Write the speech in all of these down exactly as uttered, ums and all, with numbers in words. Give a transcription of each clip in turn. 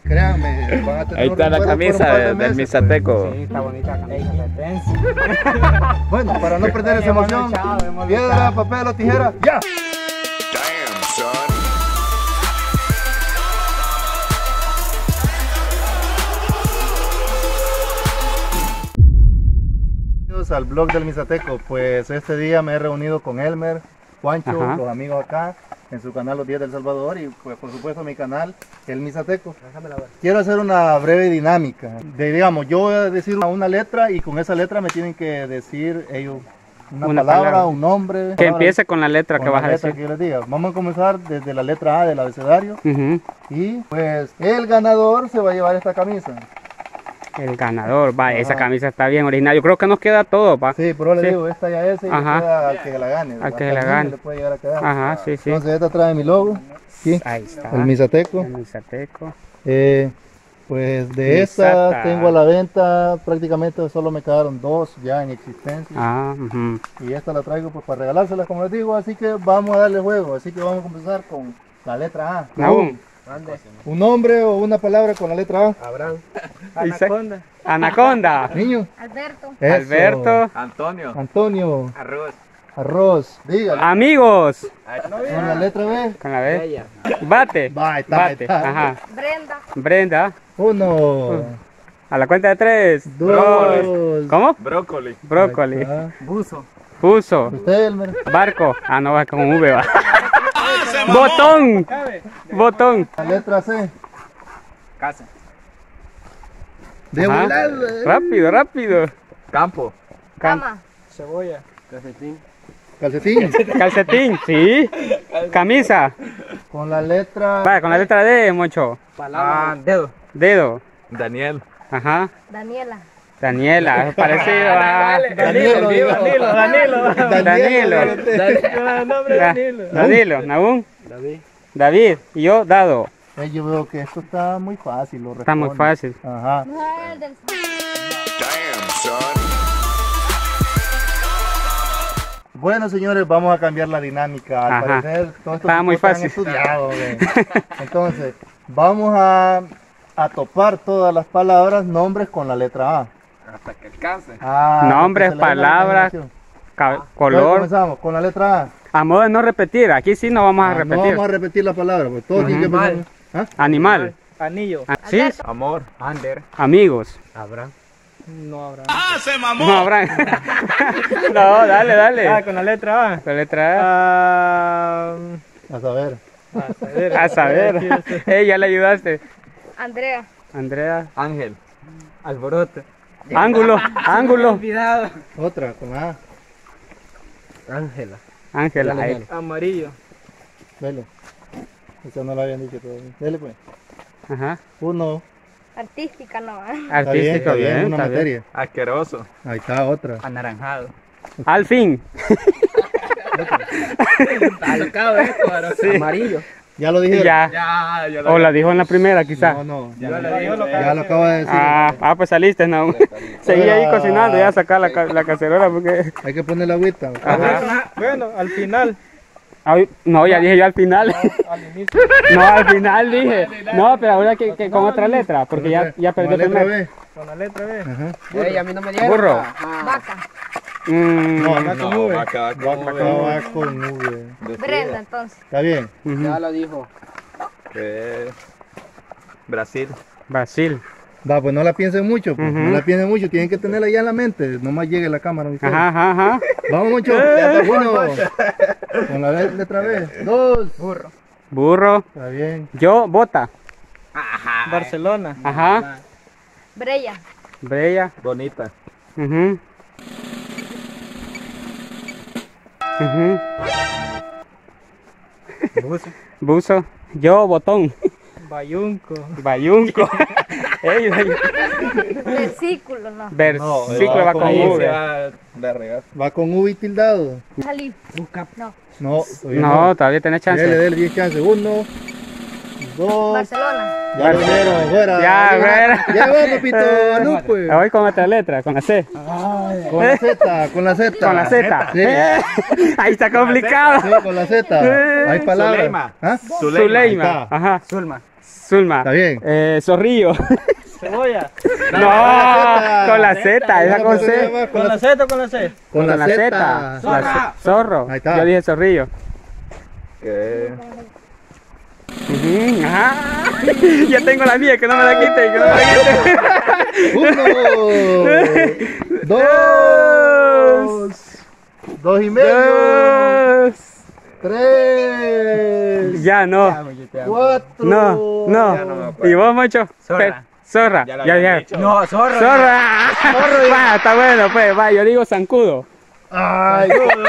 créanme, van a tener ahí está la camisa de, del Misateco. Sí, está bonita la camisa. Bueno, para no perder esa emoción, piedra, papel o tijera, ¡ya! Damn, son. Bienvenidos al blog del Misateco. Pues este día me he reunido con Elmer, Juancho, Ajá. los amigos acá en su canal Los Días del Salvador y pues por supuesto mi canal, el Misateco. Quiero hacer una breve dinámica. De, digamos, yo voy a decir una, una letra y con esa letra me tienen que decir ellos una, Una palabra, palabra. un nombre. Que palabra, empiece con la letra con que vas la a letra decir. que yo les diga. Vamos a comenzar desde la letra A del abecedario Ujú. y pues el ganador se va a llevar esta camisa. El ganador, va, esa Ajá. camisa está bien original. Yo creo que nos queda todo, va. Sí, pero le Sí. digo, esta ya es y le Ajá. queda al que la gane. Al que Hasta la el gane. niño le puede llegar a quedar. Ajá, sí, sí. Entonces esta trae mi logo, aquí, Ahí está. el Misateco. El Misateco. Eh, pues de Misata. estas tengo a la venta, prácticamente solo me quedaron dos ya en existencia. Ah, ujú. Y esta la traigo pues para regalárselas como les digo, así que vamos a darle juego. Así que vamos a comenzar con la letra A. Nahum. Un nombre o una palabra con la letra A. Abraham. Dice- Anaconda. Anaconda. Niño. Alberto. Eso. Alberto. Antonio. Antonio. Arroz. Arroz. Dígale. Amigos. Con la letra B. Con la B. Bella. Bate. Va, ahí está, ahí Bate. está. Ajá. Brenda. Brenda. Uno. A la cuenta de tres. Dos. ¿Cómo? Brócoli. Brócoli. Ahí está. Buzo. Puso. Usted, Elmer. Barco. Ah, no, va con V, va. Botón. Botón. La letra C. Casa. De Ajá. volada. Rápido, rápido. Campo. Cam- Cama. Cebolla. Calcetín. Calcetín. Calcetín, sí. Camisa. Con la letra. Va, con la letra D, Moncho. Palabra. Ah, dedo. Dedo. Daniel. Ajá. Daniela. Daniela, es parecido a... Danilo. Danilo. Danilo. Danilo. Danilo. Nombre Da- Danilo. Danilo, Nahum, David. David y yo, Dado. Eh, yo veo que esto está muy fácil. Lo Está muy responde. fácil. Ajá. No, el del Damn, son. Bueno, señores, vamos a cambiar la dinámica. Al Ajá. parecer, todo esto Estaba muy fácil. estudiado. Ve. Entonces, vamos a, a topar todas las palabras, nombres con la letra A. Hasta que alcance. Ah, Nombres, que se le dé la palabras, imaginación. ca- Entonces, color. comenzamos con la letra A. A modo de no repetir, aquí sí no vamos a Ah, no repetir. vamos a repetir la palabra, pues todos tienen que Animal. empezar. ¿Ah? Animal. Anillo. Ah, sí, Amor. Ander. amigos. Abraham. No Abraham. No habrán. No, dale, dale. Ah, con la letra A. La letra Ah, A saber. a saber. A. A saber. Ey, ya le ayudaste. Andrea. Andrea. Ángel. Alboroto. Ángulo, ángulo. Olvidado. Otra, con la A. Ángela. Ángela. ahí. Amarillo. Dele. Esa no la habían dicho todavía. Dele pues. Ajá. Uno. Artística, no. Está bien, Artístico, está bien, bien. una está bien. materia. Asqueroso. Ahí está otra. Anaranjado. Al fin. Alcado esto, amarillo. Ya lo dije. Ya. Ya, ya O la dijo en la primera, quizá. No, no. Ya Ya, lo dijo, lo ya lo acabo de decir. Ah, ah, pues saliste, no. Seguí ahí cocinando, ya sacar la, ca- la cacerola porque... Hay que poner la agüita. Ajá. Bueno, al final. Ay, no, ya dije yo al final. Al inicio. No, al final dije. No, pero ahora que, que con otra letra, porque ya, ya Con perdió la letra primero. B. Con la letra B. Ajá. Ey, a mí no me llega. Burro. Vaca. Mm, No, Va con V. Acá va con V. Brenda, entonces. Está bien. ujú. lo dijo. Brasil. Brasil. Va, pues no la piensen mucho. Pues. Ujú. No la piensen mucho. Tienen que tenerla ya en la mente. Nomás llegue la cámara. ¿viste? Ajá, ajá, ajá. Vamos mucho. Ya está uno. Con la le- letra B. Dos. Burro. Burro. Está bien. Yo, bota. Barcelona. Ajá. Brella. Bella. Bonita. Ujú. Ujú. Buzo. Buzo. Yo, botón. Bayunco. Bayunco. Ey, ey. Versículo, no. Versículo va con Ahí se V. va la regar. Va con V y tildado. Salí. No. No. todavía No, todavía tenés Dele, chance. dele, diez chances. Uno. Dos. Barcelona. Ya lo vieron, fuera. Ya, fuera. Ya va, papito. No, pues. Me voy con otra letra, con la C. Con la Z, con la Z. Con la Z. Sí. Eh, Ahí está complicado. Sí, con la Z. Hay palabras. Zuleima. ¿Ah? Zuleima. Ahí está. Ajá. Zulma. Zulma. ¿Está bien? Eh, Zorrillo. Cebolla. No, con la Z, esa con C. ¿Con la Z o con la C? Con la Z. La Z. Zorro. Ahí está. Yo dije zorrillo. ¿Qué? Ujú, ajá. Ya tengo la mía, que no me la quiten, que no me la quiten. Uno, dos, dos y medio, Dos. tres, Ya no. cuatro. No, no. ¿Y vos, Moncho? Zorra. Pe- Zorra. Ya lo Ya había dije. dicho. No, zorra. Zorra. Va, está bueno, pues. Va, yo digo zancudo. Ay,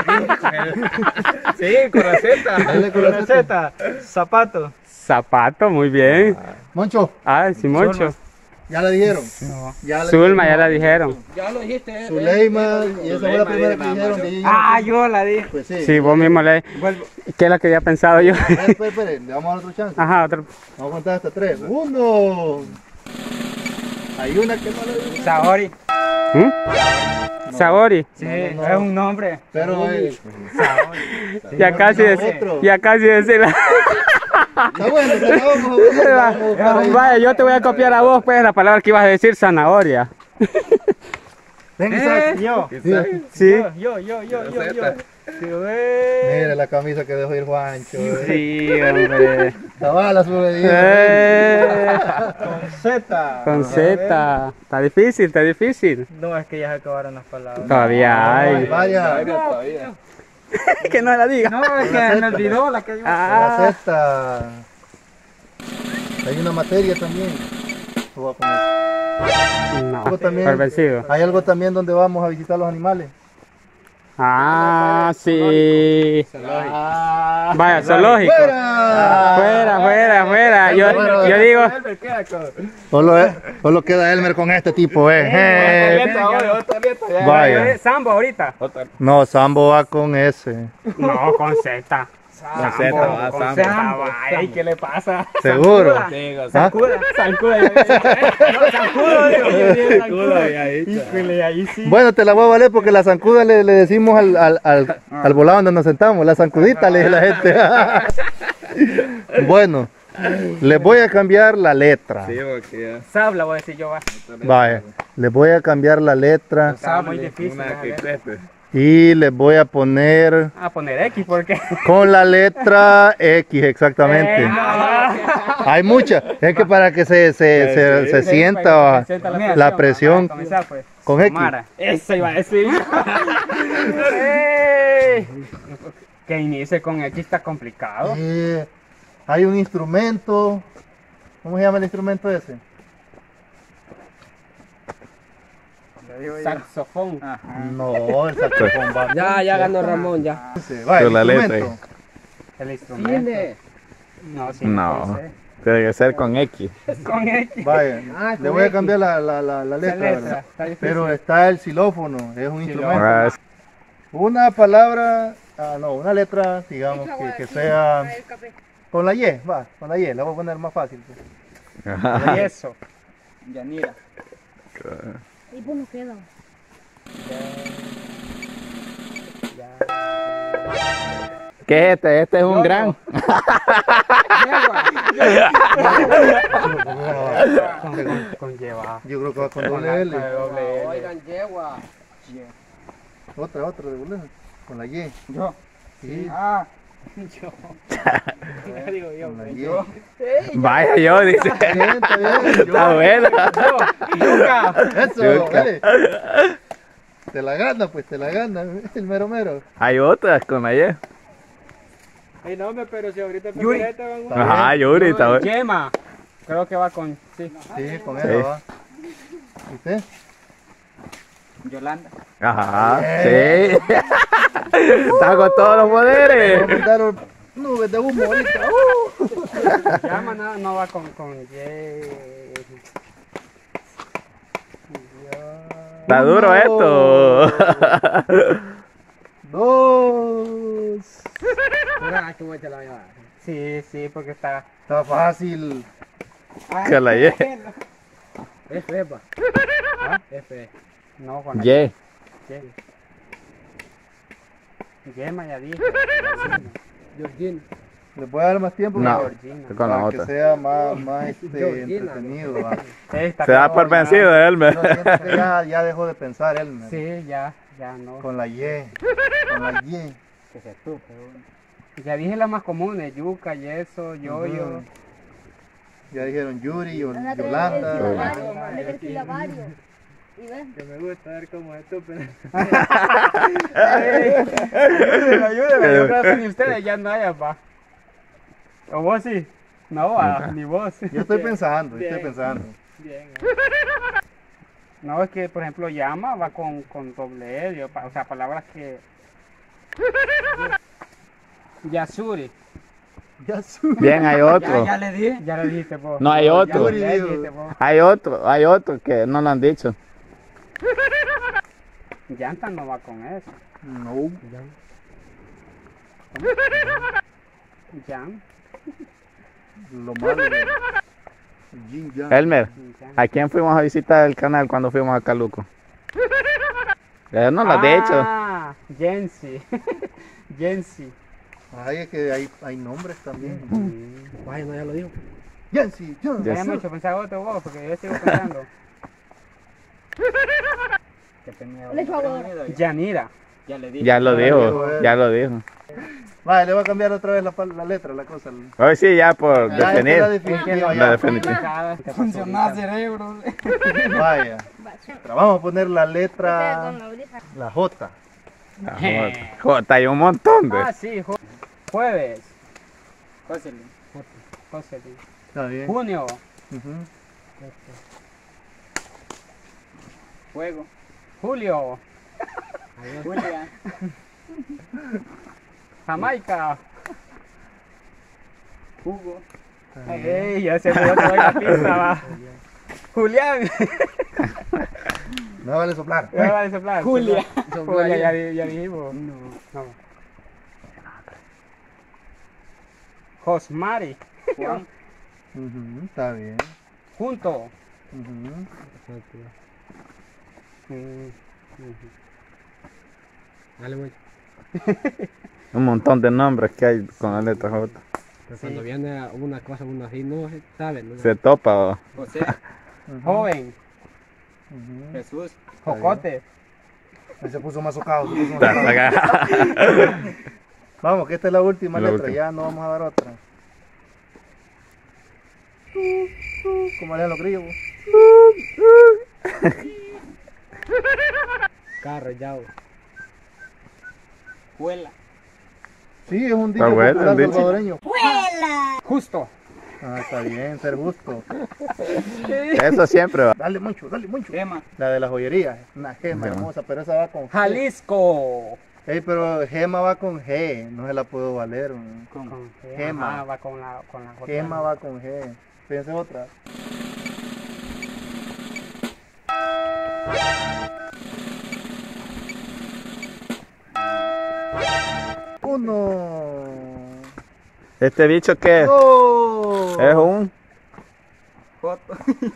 Sí, con la Z. Dale con la Z. Zapato. Zapato, muy bien. Moncho, Ah, sí, Moncho. ya la dijeron. Ya la Zulma, ya la dijeron. dijeron. Zuleima, y esa fue la primera que dijeron. que Ah, yo la dije. Pues sí. Sí, vos mismo le. ¿Qué es lo que había pensado yo? Espere, espere, espere, le vamos a dar otro chance. Ajá, otro. Vamos a contar hasta tres. Uno. Hay una que no le digo. Sabori. ¿Mm? Sabori. Sí, No, no, no. es un nombre. Pero eh, Ya casi, no, dec- otro. ya casi decirla. está bueno, se la vamos a buscar, la vamos a buscar ahí. Vaya, yo te voy a copiar a vos, pues, la palabra que ibas a decir, zanahoria. Venga, Eh, Isaac. yo. Sí. Yo, yo, yo, yo, yo. Sí, Mira la camisa que dejó ir Juancho. eh. Sí, hombre. Estaba la sube. Eh, Con Z. con Z. Está difícil, está difícil. No, es que ya se acabaron las palabras. Todavía hay. Vaya. Que no la diga. No, es que me olvidó la que yo. Ah, La cesta. Hay una materia también. Voy a poner. no, Algo también. perversivo. Hay algo también donde vamos a visitar los animales. Ah, sí. Ah. Vaya, zoológico. ¡Fuera! Fuera, fuera, fuera. Yo, yo digo, Solo, solo queda Elmer con este tipo, eh. Eh. Vaya. Sambo ahorita. No, Sambo va con ese. No, con Z. Con Z, va, con Sambo. Sambo. Vaya, ¿y qué le pasa? ¿Seguro? ¿Ah? Zancuda. Zancuda. No, zancudo, digo. Zancuda. Híjole, ahí sí. Bueno, te la voy a valer porque la zancuda le, le decimos al, al, al, al volado donde nos sentamos. La zancudita le dice la gente. Bueno, les voy a cambiar la letra. Sabla, voy a decir yo, va. Vaya, les voy a cambiar la letra Está muy difícil. ¿eh? y les voy a poner A poner X, porque. con la letra X exactamente. Eh, no. Hay muchas. Es que para que se, se, se, se sienta la presión Vamos a comenzar, pues. con X. Mara. Eso iba a decir. Ey. Que inicie con X está complicado. Eh, hay un instrumento. ¿Cómo se llama el instrumento ese? Saxofón. No, el saxofón va. Ya, ya ganó Ramón, ya. Va, el Con la letra. instrumento. El instrumento. No, sí, No. puede ser. Tiene que ser con X. Con X. Vaya, Ah, le con voy a X. cambiar la, la, la, la letra, Esa letra, ¿verdad? está difícil. Pero está el xilófono, es un instrumento. Ah, Una palabra, ah, no, una letra, digamos, que, que sea con la Y, va, con la Y, la voy a poner más fácil. pues. ajá. Y eso. Yanira. Y pues no queda. ¿Qué es este? Este es un gran. Con, con lleva. Yo creo que va con doble L. Doble L. Oigan, yegua. Otra, otra de doble L, con la Y. Yo. Sí, Ah. Yo. Ya digo yo. con la Y. Yo. Vaya yo, dice. Está bien, está bien. yo- Está bueno. Yuca. Eso, Yuca. dale. Te la gana, pues, te la gana, el mero mero. Hay otras con la Y. Ay, no, hombre, pero si ahorita Yuri. te van Está Ajá, bien. Yuri, está bueno. Yema. Creo que va con. Sí. Sí, con Sí. eso va. ¿Y usted? Yolanda. Ajá, sí. Está con todos los poderes. Vamos a dar nubes de humo ahorita. Uh. Llama no, no va con. con Y. Está duro esto. Dos. Mira, tú vete la llevar. Sí, sí, porque está. Está fácil. Con la Y. F, pa. ¿Ah? F. No, con la Y. Y. Yema, ya dije. Georgine. ¿Le puede dar más tiempo? No, Para, con la para que otra. sea más, más este, Georgina. entretenido. ¿va? Esta Se da quedó por ya. vencido, Elmer. No, siento que ya, ya dejó de pensar él. man. Sí, ya, ya no. Con la Y. Con la Y. Que se tupe uno. Ya dije las más comunes, yuca, yeso, yoyo. Ujú. Ya dijeron Yuri, Yol- Anda, trae el Yolanda. silabario, anda, el silabario. Y ven. Que me gusta ver cómo es estúpido. Ayúdeme, ayúdeme, yo creo que ni ustedes ya no hay, pa. ¿O vos sí? No, ah, ni vos. Yo estoy pensando, yo estoy Bien. pensando. Bien. No, es que, por ejemplo, llama va con, con doble L, o sea, palabras que... Yasuri. Ya su. Bien, hay otro. Ya, ya le dije. Ya lo dijiste vos. No, hay Ya otro. lo dijiste vos. Hay otro, hay otro que no lo han dicho. Llanta no va con eso. No. Jam. Lo malo. de- Yin yang. Elmer, ¿a quién fuimos a visitar el canal cuando fuimos a Caluco? Eh, no lo has dicho. Ah, Jensi. Jensi. Ay, es que hay, hay nombres también. Vaya, no, ya lo dijo. Yancy, Yancy. Ya me he hecho pensar otro vos, porque yo sigo pensando. Que tenía. Le echo agua. Yanira. Ya le dije. Ya lo dijo, dijo, ya lo dijo. Vale, le voy a cambiar otra vez la, pal- la letra, la cosa. Hoy sí, ya por Ya, esta es la definir. definitiva, La ya. definitiva. Funcionaba cerebro. Vaya. Pero vamos a poner la Este letra, con la orija. la J. La J. J, hay un montón de. Ah, sí, ju- jueves. Cósele. José. Está bien. Junio. Ujú. Fuego. Julio. Julia. Jamaica. Hugo. Ey, ya se me dio toda la pista, va. Julián. No vale soplar. Ya va a soplar. Julia. Julia, ya, di- ya dijimos. No. no. Josmari. Juan. Ujú, está bien. Junto. Ujú. Mm, Dale, mucho. Un montón de nombres que hay con la letra J. Pero cuando viene una cosa, uno así, no se sabe. ¿no? Se topa. ¿o? José. Ujú. Joven. Ujú. Jesús. Jocote. Ahí se puso más socado. se puso más Está socado. sacado. Vamos, que esta es la última La letra, última. ya no vamos a dar otra. ¿Cómo leen los grillos? vos? Carro, yao. Juela. Sí, es un dicho Está bueno, popular el dicho. salvadoreño. Justo. Ah, está bien, ser justo. Eso siempre va. Dale mucho, dale mucho. Gema. La de la joyería, una gema Gema. hermosa, pero esa va con G. Jalisco. Ey, pero gema va con G, no se la puedo valer. ¿no? Con G. Gema. Ajá, va con la, con la J. Gema va con G. Fíjense otra. Uno. ¿Este bicho qué es? Dos. Es un. Joto.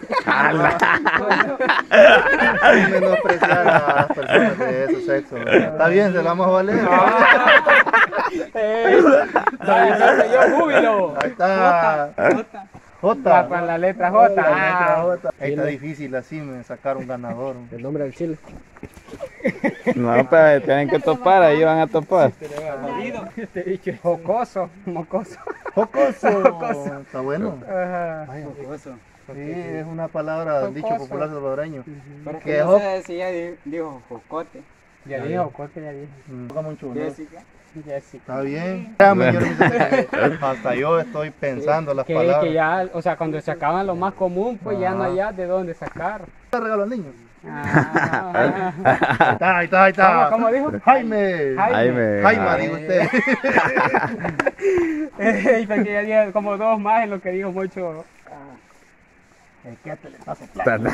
Sin menospreciar a las personas de ese sexo. ¿verdad? Está bien, se la vamos a valer. Eh, Dale, yo júbilo. Ahí está. Jota. J. Va con la letra J. La letra Ah. J. Ahí está difícil así me sacar un ganador. El nombre del chile. No, pero tienen que topar, ahí van a topar. Este bicho. Jocoso. Mocoso. Jocoso. Está bueno. Ajá. Jocoso. Sí, es una palabra del dicho Jocoso. popular salvadoreño. Pero Que que no jo- sé si ya di- dijo jocote. Ya dije Jocote, ya dije. Mm, toca mucho, ¿no? Jessica. Jessica. Está bien. Créame, yo no sé qué- Hasta yo estoy pensando las Que, palabras. que ya, o sea, cuando se acaban lo más común, pues ya no Ajá. hay ya de dónde sacar. ¿Qué regalo al niño? Ah, Ahí está, ahí está, ahí está. ¿Cómo, cómo dijo? Jaime. Jaime. Jaime. Jaime, digo usted. Ey, porque ya dije como dos más en lo que dijo mucho. Vale.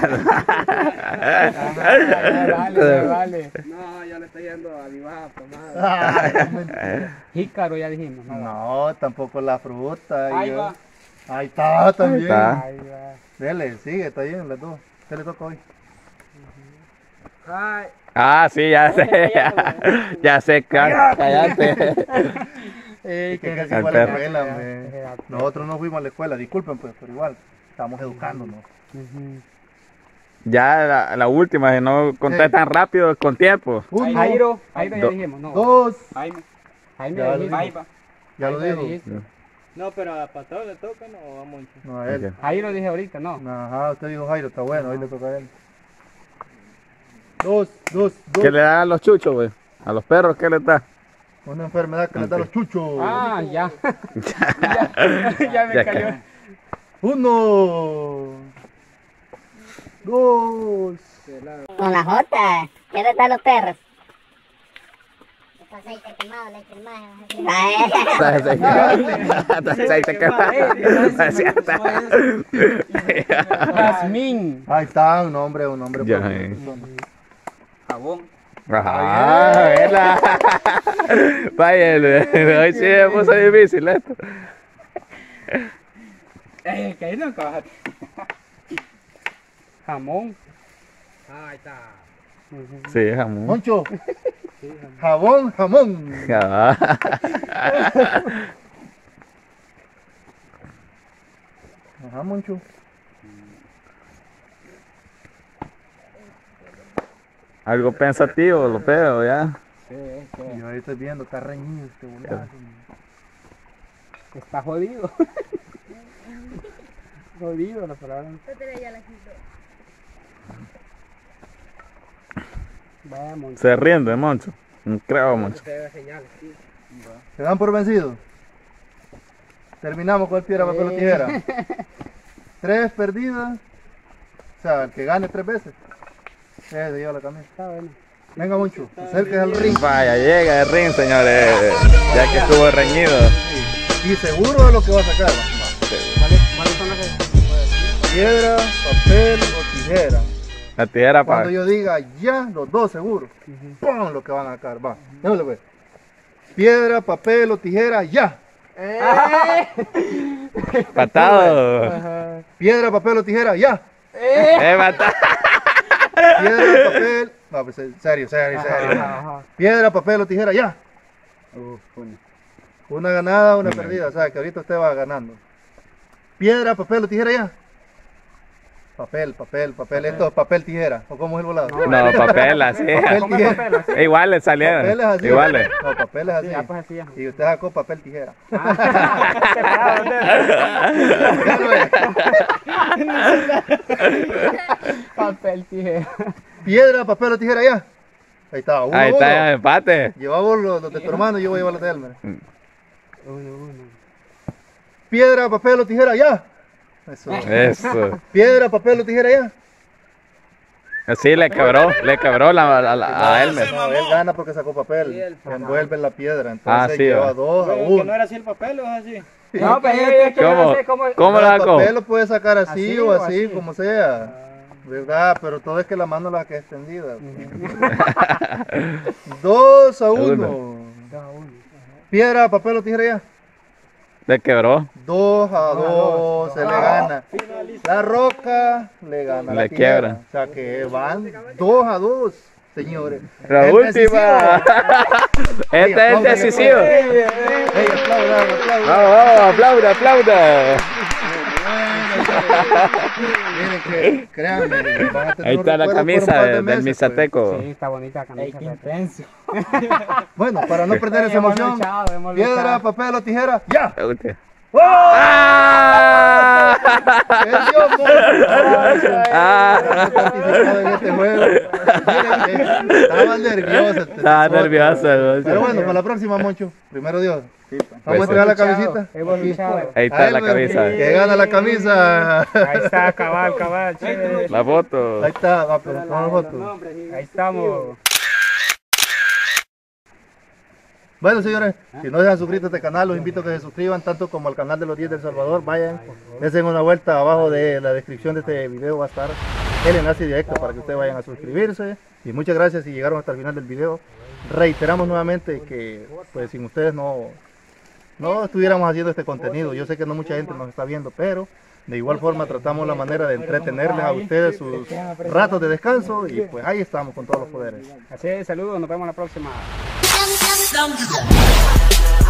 Vale, vale. No, ya le está yendo a mi baja tomada. Ay, no, mentira. Jícaro ya dijimos, ¿no? No, tampoco la fruta. Ahí yo- va. Ahí está también. está. Ahí va. Dele, sigue, está bien las dos. ¿Qué le toca hoy? Ay. Ah, sí, ya sé. Ya sé, cá- cállate. Eh, que que casi Al igual a la perro. escuela, hombre. Nosotros no fuimos a la escuela, disculpen pues, pero igual, estamos educándonos. Ujú. Ya la, la última, si no conté Sí. tan rápido, con tiempo. Uno, Jairo, Jairo ya Do- dijimos, no. dos, Jaime. Jaime Ya ya lo dijimos. dijo. ya lo Jaime dijo. dijiste. No, pero a Patado le toca, no, a Moncho. No, a él. Ok. Jairo dije ahorita, no. Ajá, usted dijo Jairo, está bueno, hoy le toca a él. Dos, dos, dos. ¿Qué le da a los chuchos, güey? A los perros, ¿qué le da? Una enfermedad que le da a los chuchos. Ah, ya. ya, ya me Ya cayó. ca- Uno, dos, Una jota. ¿Qué le da a los perros? Aceite quemado, leche quemado. Jazmín. ahí está, un nombre, un nombre. Ya, por- eh. Jabón. Ajá, ¿verdad? Vaya, el- hoy sí me puso difícil esto. Eh, que ahí no coja. Jamón. Ahí está. Sí, jamón. Moncho, jabón, jamón. Ah. Ajá, Moncho. Algo pensativo, lo veo ya. Sí, es que Yo ahí estoy viendo, está reñido este bolazo. está jodido. Jodido la palabra. Vamos. Se rinde, Moncho. No creo, Moncho. Se ve señales, sí. ¿Se dan por vencidos? Terminamos con el piedra, papel o tijera. Tres perdidas. O sea, el que gane tres veces. Ese se lleva la camisa. Está bueno. Venga, Moncho, acérquese al ring. Vaya, llega el ring, señores. Ya que estuvo reñido. Y seguro de lo que va a sacar. ¿Cuáles cuáles son las que? Piedra, papel o tijera. La tijera para. Cuando yo diga ya, los dos seguros. ¡Pum! Lo que van a sacar. Va. Déjale, pues. Piedra, papel o tijera, ya. Patado. Piedra, papel o tijera, ya. Eh, patado. Piedra, papel. No, pues serio, serio, serio. Ajá. Piedra, papel o tijera, ya. Uf, una. Una ganada, una perdida. O sea, que ahorita usted va ganando. Piedra, papel o tijera, ya. Papel, papel, papel. Esto es papel, tijera. ¿O cómo es el volado? No, papel así. Papel, ¿Cómo es tijera. papel así? Iguales salieron. Papel es así. Iguales. No, papel es así. Ya, pues así ya. Y usted sacó papel, tijera. Separado, papel, tijera. Piedra, papel o tijera, ya. Ahí está. Uno, Ahí está uno. el empate. Lleva vos los, los de tu hermano y yo voy a llevar los de Elmer. Uno, uno. Piedra, papel o tijera, ya. Eso. Eso. Piedra, papel o tijera, ya. Así le quebró, le quebró la, a, la- a Elmer. No, él gana porque sacó papel. Envuelve la piedra. Entonces Ah, sí, lleva va. dos a Pero que uno. no era así el papel o es así. No, pero es que yo ¿Cómo? no sé cómo. ¿Cómo El lo sacó? papel lo puede sacar así, Así o o así, así. como sea. ¿Verdad? Pero todo es que la mano la que es extendida. Dos a uno. Dos a uno. Piedra, papel o tijera, ya. Le quebró. Dos a dos, se le gana. La roca le gana. Le la tijera. quiebra. O sea que van dos a dos, señores. La Es última. decisivo. Este es el decisivo. Ey, aplaudan, aplaudan. Vamos, vamos, aplauda, aplauda. Miren que, créanme, van a tener Ahí un está la recuerdo por un camisa par de del meses, Misateco. Sí, está bonita la camisa. Qué intenso. pues. Bueno, para no perder esa Hemos emoción, luchado, hemos piedra, luchado. papel o tijera, ¡ya! La última. ¡Oh! ¡Ah! ¡Perdió, monstruo! Ah. No participado en este juego. Miren que estaba nervioso. este Estaba tipo. nervioso, ¿no? Pero bueno, para la próxima, Moncho. Primero Dios. Vamos a Pues, entregar la Luchado, camisita. Hemos luchado. Ahí está la Elmer, camisa. Que gana la camisa. Ahí está, cabal, cabal. chévere. La foto. Ahí está, va, pero toma foto. Ahí estamos. Bueno, señores, si no se han suscrito a este canal, los invito a que se suscriban tanto como al canal de los diez del Salvador. Vayan, dense una vuelta abajo de la descripción de este video, va a estar el enlace directo para que ustedes vayan a suscribirse. Y muchas gracias si llegaron hasta el final del video. Reiteramos nuevamente que pues sin ustedes no, no estuviéramos haciendo este contenido. Yo sé que no mucha gente nos está viendo, pero de igual forma tratamos la manera de entretenerles a ustedes sus ratos de descanso y pues ahí estamos con todos los poderes. Así es, saludos, nos vemos la próxima. Dum, dum, dum.